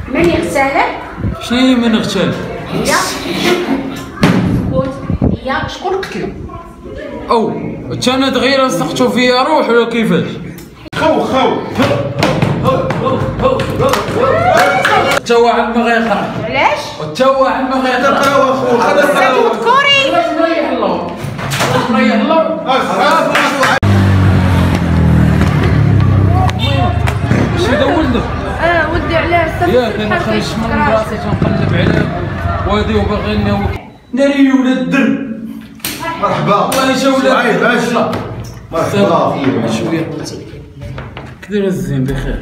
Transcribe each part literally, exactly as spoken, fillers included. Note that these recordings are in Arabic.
من يغتاله؟ شنو هي من اغتال؟ هي قلت هي شكون قتلو؟ او انا دغيا سقطوا فيا روح ولا كيفاش؟ خو خو حتى واحد ما غيقرا. علاش؟ حتى واحد ما غيقرا. قراو اخو استاذ مذكوري مريح الله مريح الله. شي دا ولدك؟ اه ولدي علاه ياك انا خرجت من راسي تنقلب عليك وهادي وباغي ناوي ناري ولاد الدرب. مرحبا والله جا ولاد صعيب باش مرحبا فيك شويه كدير الزين بخير.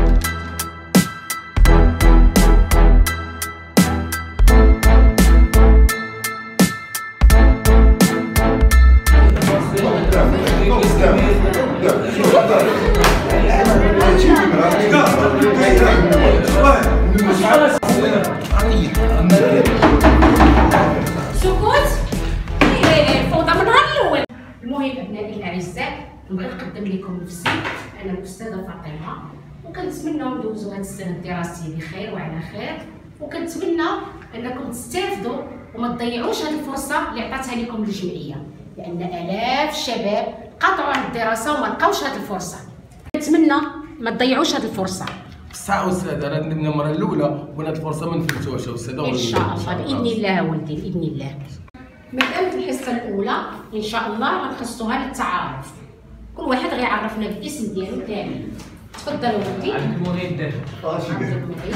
سكوت فوضى من نهار الاول. المهم ابنائي الاعزاء نبغي نقدم لكم نفسي انا الاستاذه فاطمه، وكنتمنى ندوزوا هذه السنه الدراسيه بخير وعلى خير، وكنتمنى انكم تستافدوا وما تضيعوش هذه الفرصه اللي عطاتها لكم الجمعيه، لان الاف الشباب قطعوا عن الدراسه وما لقاوش هذه الفرصه. كنتمنى ما تضيعوش هذه الفرصه. صح استاذ، انا ندمنا المره الاولى وهاد الفرصه ما نفوتوهاش استاذ. ان شاء الله باذن الله ولدي باذن الله. مساله الحصه الاولى ان شاء الله غنخصوها للتعارف، كل واحد غيعرفنا بالاسم ديالو كامل. تفضل ولدي. عبد المريد داخل. عبد المريد.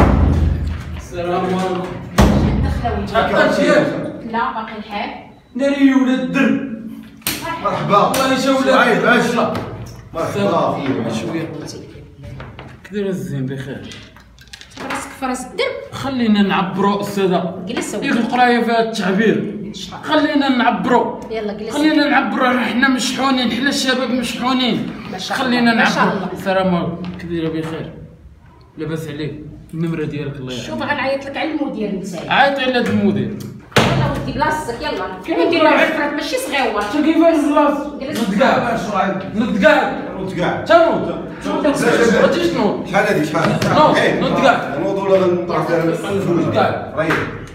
السلام عليكم. دخله ولدي. عطات ياك؟ لا باقي الحال. ناري ولاد الدرب. مرحبا والله جا ولاد صعيب باش الدرب. مرحبا شويه كدير الزين بخير. راسك في راس الدرب. خلينا نعبروا استاذه. جلس ديك ولدي. القرايه فيها التعبير. خلينا نعبروا. يلا جلس. خلينا نعبروا حنا مشحونين، حنا الشباب مشحونين. ما شاء الله. خلينا ما شاء نعبروا. الله. السلام عليكم. كديره بخير؟ لاباس عليك؟ النمره ديالك الله يرحمك. شوف غنعيط لك على المدير نتايا. عيطي على هاد المدير. يلا ودي بلاصتك يلا. كيما ندير بلاصتك؟ عفرات ماشي صغيور. شو كيفاش بلاصتو؟ جلس. نض كاع نض كاع نوض كاع تنوض. غادي تنوض. شحال هادي شحال نوض نوض كاع نوض ولا غنطرح فيها كاع. ريح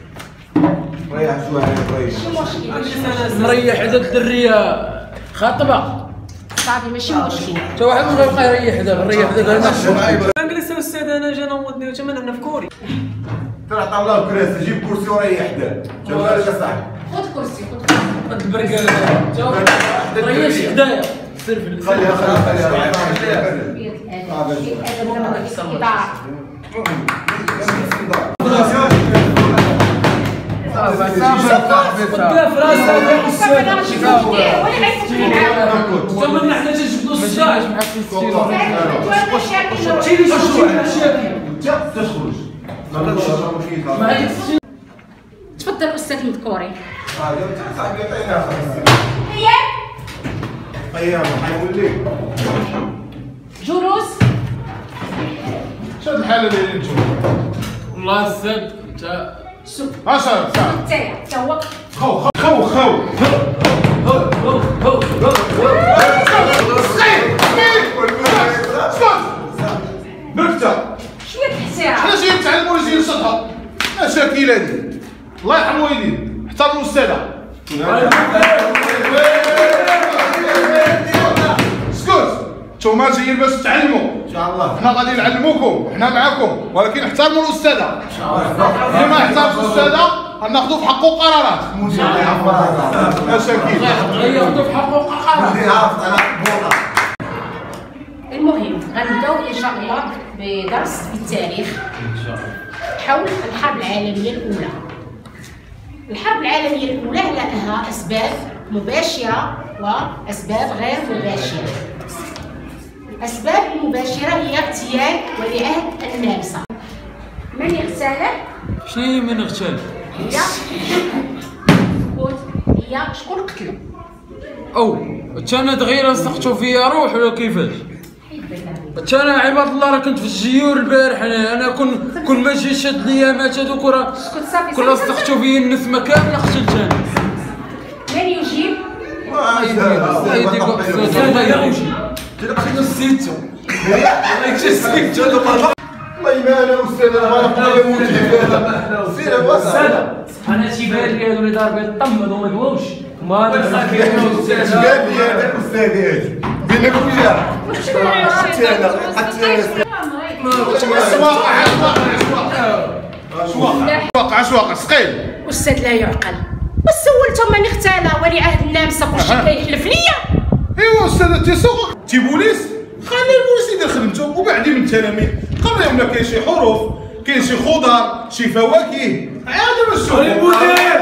ريح شويه ريح ماشي مشكل. مريح هذا الدريه خاطبه. صافي ماشي مشكل. تا واحد ما غيبقى يريح دابا نريح دابا. نجلس استاذ انا جا نوضني وتما نحن في كوري. ترى طاوله وكراسي جيب كرسي وريح حداه شوف مالك اصاحبي خذ كرسي خذ كرسي. هاد البركه ريح حدايا سير في اللسان. خليها خليها خليها بيت الادب بيت الادب ولا رئيس الاداره. قدام في راسك يا صافي انا استاذ. غنشوف واش داير ولا غيفوتني معاهم. زعما حنا تنجبدوا الصداع. شيلي انت تخرج ما عندك تفضل استاذ مذكوري. صاحبي عطينا هي ايام حيولي جلوس. شد الحاله اللي نشوف والله استاذ انت سكت. عشرة ساعة نتايا حتى هو. خو خو خو نكتة شويه تحسيرها. حنا جايين نتعلموا ولا جايين نشطها مشاكل هادي الله يرحم والدين احترموا الاستاذة اسكت نتوما جايين باش تتعلموا ان شاء الله حنا غادي نعلموكم حنا معاكم ولكن احترموا الاستاذة ان شاء الله اللي ما يحترمش الاستاذة غناخذوا في حقه قرارات مشاكل غياخذوا في حقوق قرار. المهم غنبداو ان شاء الله بدرس في التاريخ حول الحرب العالميه الاولى. الحرب العالميه الاولى لها اسباب مباشره واسباب غير مباشره. الاسباب المباشره هي اغتيال ولي عهد النمسا. من اغتاله؟ شنو هي من اغتال؟ هي قلت هي شكون قتلو؟ او انا دغيا سقطوا فيا روح ولا كيفاش؟ انا عباد الله راه كنت في الجيور البارح انا انا كون كون ما جيش هاد الايامات هذوك راه اسكت صافي كل سقطوا فيا النسمه كامله قتلت انا. من يجيب؟ الله يديك الله يديك. نسيتو الله يجزيك. والله ما انا استاذ انا ما نقدر نموت هذا سير استاذ انا تيبان لي هادو اللي ضاربين الطم هادو ما دواوش ما نصاكي اش قال لي هذا الاستاذ هذا بينك وياه حتى انا حتى انا واقع اش واقع ثقيل استاذ لا يعقل وسولتهم ماني اختاله ولي عهد النامسه كلشي كيحلف ليا. ايوا استاذ تيسوق تي بوليس خلي البوليس يدير خدمته وبعدين من التلاميذ قريهم لا كاين شي حروف كاين شي خضر شي فواكه عاد باش تشوف المدير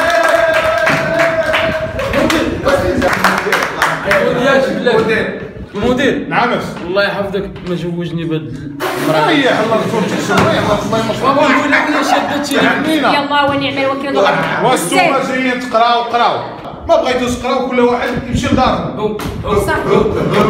المدير المدير نعم الله يحفظك ما جوجني بهاد المراه ريح الله يكون تسمعي الله ما بابا نقول لك انا شدتي يلا ونعم الوكيل وانتوما جايين تقراو قراو ما بغيتوش تقراو كل واحد يمشي لدارهم صافي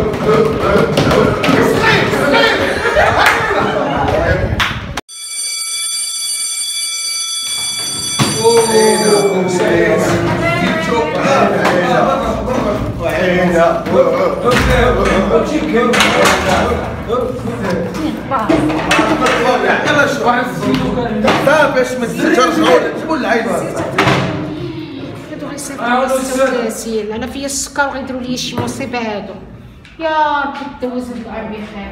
باش ما ترجعوا تقول العين هادو غيسير انا فيا السكر وغيديروا لي شي مصيبه هادو يا ربي دوز الدعاء بخير.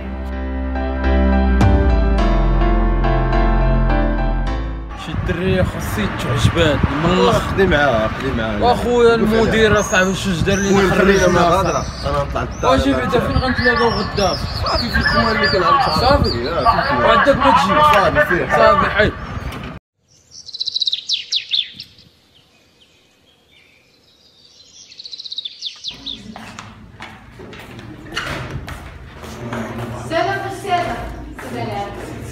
شي الدريه خاصي تعجبات من الاخر خدي معاها خدي معاها واخويا المدير اصاحبي واش دار لي خلينا من الهضره انا نطلع الدار واش بعدا فين غنتلاقاو غدا صافي في الكمان اللي كنعرف صافي وعندك ما تجي صافي فيه صافي حي سلام السادة سلام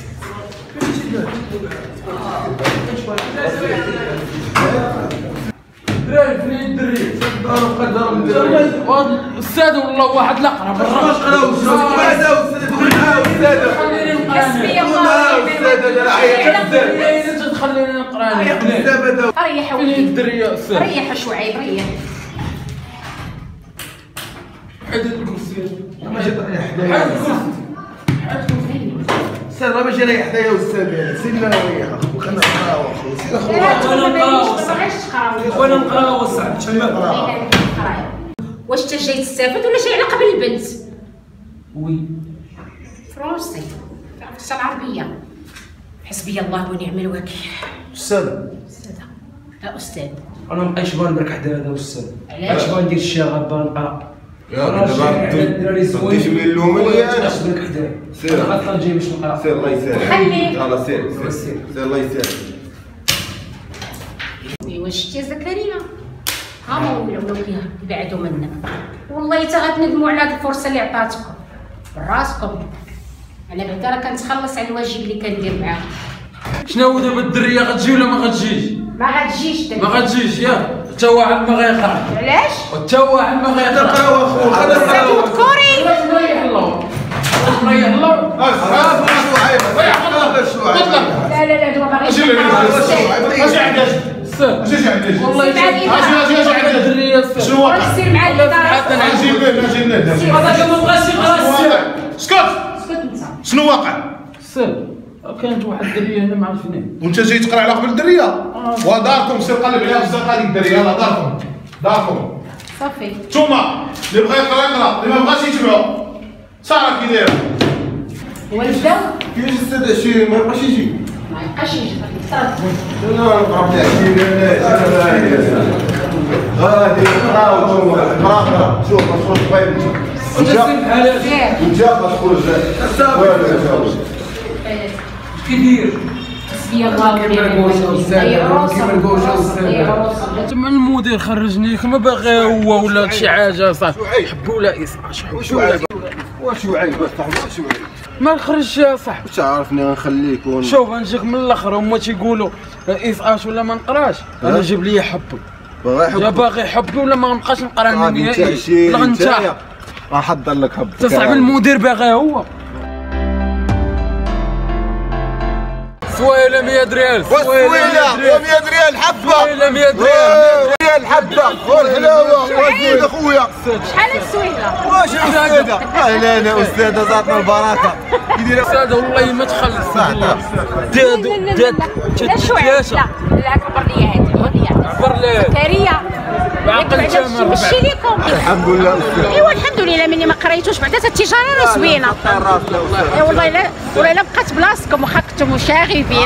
دراري فين الدري داروا قدروا السادة والله واحد الاقرب واش قراو بعدا استاذ معاه استاذ حسبي الله خليني تخليني نقرا ريح فين ولدي الدري استاذ ريح شعيب ريح حيد الكرسي ما جا حدايا استاذ راه باش يريح حدايا استاذ سيدنا ريح وخلنا نقراو وانا نقرا وصعب تما واش انت جاي تستافد ولا جاي على قبل البنت؟ وي فرونسي تعرف العربيه حسبي الله ونعم الوكيل. استاذ استاذ لا استاذ انا مابقيتش بان برك حدا هذا استاذ علاش؟ علاش بان ندير الشغب بان نقرا يا دابا تديش من اللوم اللي انا اش برك حدا سير. انا غلطان جاي باش نقرا سير الله يسهل خليك. يلاه سير سير سير الله يسهل ايوا شتي يا زكريا ها ما ولاو ولاو يبعدوا منا والله حتى غتندموا على هاد الفرصه اللي عطاتكم براسكم. انا بعدا راه كنتخلص على الواجب اللي كندير معاهم. شنو هو دابا الدريه غتجي ولا ما غتجيش؟ ما غتجيش ما غتجيش ياك حتى واحد ما غيقرا علاش؟ حتى واحد ما غيقرا نقراو اخويا استاذ مذكوري ريح الله ريح الله لا لا لا دابا باغي اجي اجي عندك اجي عندك والله سير مع اجي اجي عندك الدريه شنو واقع سير مع الاداره. اجي لهنا اجي لهنا هذاك ما بغاش يقرا السر اسكت اسكت انت. شنو واقع سير كانت واحد الدريه هنا ما عرفت فين وانت جاي تقرا على قبل الدريه وداركم سير قلب عليها في الزنقه ديك الدريه يلاه داركم داركم صافي نتوما اللي بغى يقرا يقرا اللي ما بغاش يجمعوا صار كي داير ونبداو كيفاش استاذ شي ما يبقاش يجي ما يبقاش يجي صافي لا نقرا بلا غادي نقراو نتوما نقرا شوف شوف طيب انت سير بحال سير انت غتخرج والو كي داير حسبي الله ونعم الوكيل. اي عروسه اي عروسه تما المدير خرجني ما باغي هو ولا شي حاجه صافي حبوا ولا ايصاش واش وعيب واش وعيب واش وعيب ما نخرجش يا صاحبي. واش عارفني غنخليك ون شوف نجيك من الاخر هما تيقولوا ايصاش ولا ما نقراش انا جيب لي حبي باغي يا يحب باغي حبي ولا ما نبقاش نقرا غادي النهائي نتعشي ولا غنتاح غنحضر لك حب انت صاحبي المدير باغي هو سويله مية ريال وسويله مية ريال حبه سويله مية ريال ريال حبه والحلاوه وزيد اخويا شحال السويله؟ واش استاذه اهلا انا استاذه زعطنا البركه كيدير هذا والله ما تخلص والله. لا لا لا لا شويه لا لا عبر لي هذه عبر لي عبر لي زكريا بعقل تامر مشي لكم الحمد لله استاذ. ايوا الحمد لله مني ما قريتوش بعدا التجاره راه زوينه. اي والله الا والله الا بقات بلاصتكم واخا كنتم شاغبين.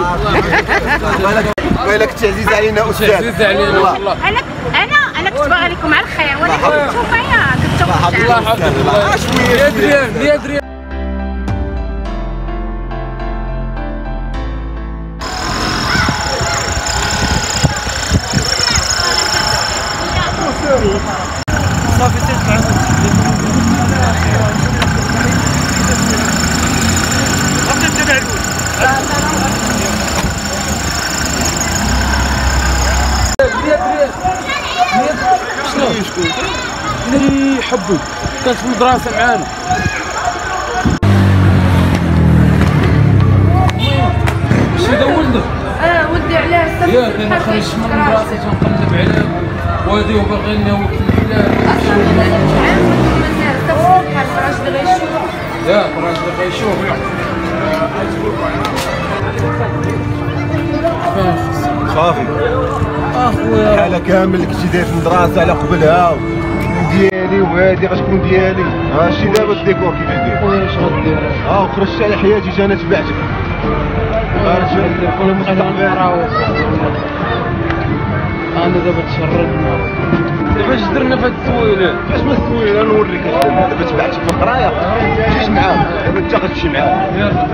بالك تعزيز علينا استاذ. عزيز علينا والله. انا انا انا كنت باغا لكم على الخير ولكن نتوما يا كنتم الله يحفظك الله. مية ريال مية ريال. صافي تدفع اللي يحبك كانت في المدرسة معانا. شي دا ولدك؟ اه ولدي علاه صافي. ياك انا خرجت من المدرسة تنقلب عليه وهادي وباغي ناوي في الحلال. راجل غيشوف. ياك راجل غيشوف. صافي اخويا الحالة كامل كنتي داير في المدرسة على قبلها ديالي وهادي غتكون ديالي. ها شتي دابا الديكور كيفاش داير. خويا اش غدير؟ ها وخرجت على حياتي جا انا تبعتك. خرج كل مستقبل انا دابا تشردنا. دابا اش درنا في هاد السويلات؟ فاش ما سوينا نوريك اش درنا. دابا تبعتك في القرايه مشيت معاهم دابا انت غتمشي معاهم.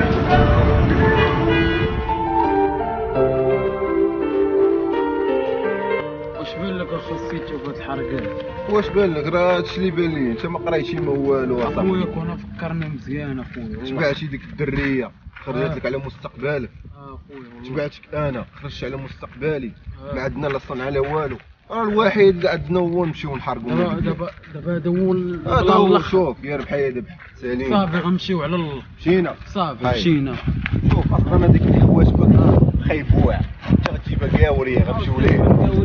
واش بان لك اخي سيتو بهاد الحركات؟ واش بان لك؟ راه هادشي اللي بان لي انت ما قريتي ما والو اصاحبي. خويا كون فكرني مزيان اخويا. تبعتي ديك الدريه خرجت لك على مستقبلك. اه خويا والله. تبعتك انا خرجت على مستقبالي. ما عندنا لا صنعه لا والو. راه الوحيد اللي عندنا هو نمشيو نحارقوا. دابا دابا دابا هذا هو هذا هو. شوف يا ربح يا ذبح سالين. صافي غنمشيو على الله. مشينا صافي هاي. مشينا. شوف اصلا هذيك الحوايج بك خايبوع انت غتجيبها كاع وريه غنمشيو ليه.